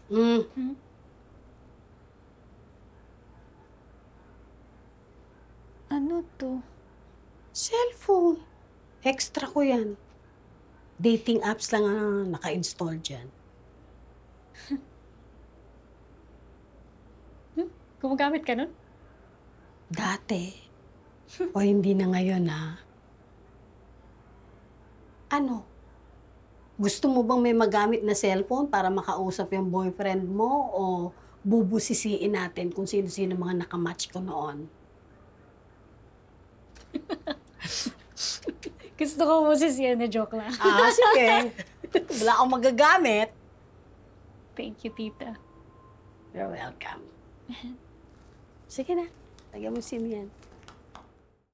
Hmm? Ano to? Cellphone. Extra ko yan. Dating apps lang ang naka-install dyan. Gumagamit ka nun? Dati. O hindi na ngayon, ha? Ano? Gusto mo bang may magamit na cellphone para makausap yung boyfriend mo o bubusisiin natin kung sino-sino mga nakamatch ko noon? Gusto ko mo si Sienna, joke lang. Sige. Wala akong magagamit. Thank you, tita. You're welcome. Sige na. Lagyan mo SIM yan.